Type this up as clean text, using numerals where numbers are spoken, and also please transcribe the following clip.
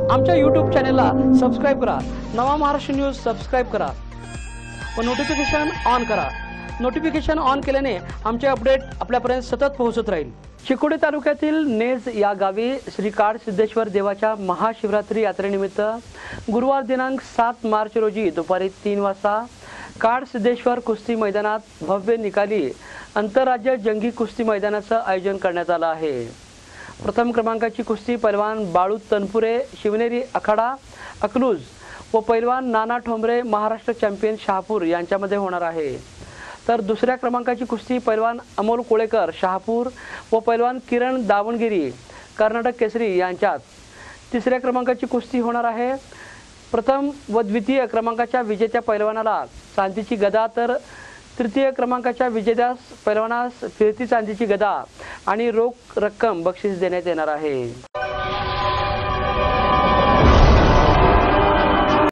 आमच्या YouTube चॅनलला subscribe करा। नवा महाराष्ट्र न्यूज सबस्क्राइब करा व नोटिफिकेशन ऑन करा। नोटिफिकेशन ऑन केल्याने आमचे अपडेट आपल्यापर्यंत सतत पोहोचत राहील। चिकोडी तालुक्यातील नेज या गावी श्री काडसिद्धेश्वर देवाच्या महाशिवरात्री यात्रेनिमित्त गुरुवार दिनांक 7 मार्च रोजी दुपारी 3 वाजता काडसिद्धेश्वर कुस्ती मैदानात भव्य निकाली आंतरराज्य जंगी कुस्ती मैदानाचं आयोजन करण्यात आलं आहे। प्रथम क्रमांकाची कुस्ती पैलवान बाळू तनपुरे शिवनेरी अखाडा अकलूज व पैलवान नाना ठोंबरे महाराष्ट्र चॅम्पियन शहापूर यांच्यामध्ये होणार आहे। तर दुसऱ्या क्रमांकाची कुस्ती पैलवान अमोल कोळेकर शहापूर व पैलवान किरण दावणगिरी कर्नाटक केसरी यांच्यात। तिसऱ्या क्रमांकाची कुस्ती होणार आहे। प्रथम व द्वितीय क्रमांकाच्या विजेत्या पैलवानाला चांदीची गदा तर तृतीय क्रमांकाच्या विजेत्यास पैलवानास फिरती चांदीची गदा आणि रोख रक्कम बक्षीस देण्यात येणार आहे।